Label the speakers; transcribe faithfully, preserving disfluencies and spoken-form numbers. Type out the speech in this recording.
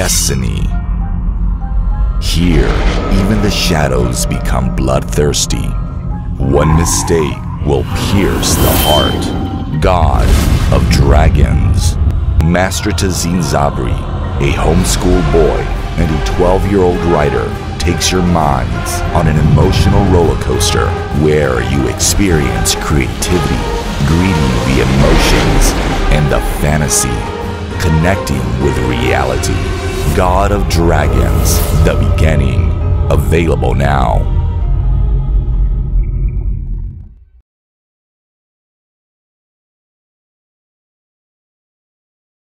Speaker 1: destiny. Here, even the shadows become bloodthirsty. One mistake will pierce the heart. God of Dragons. Master Tazeen Zabri, a homeschool boy and a twelve-year-old writer, takes your minds on an emotional roller coaster where you experience creativity, greeting the emotions and the fantasy, connecting with reality. God of Dragons, The Beginning, available now.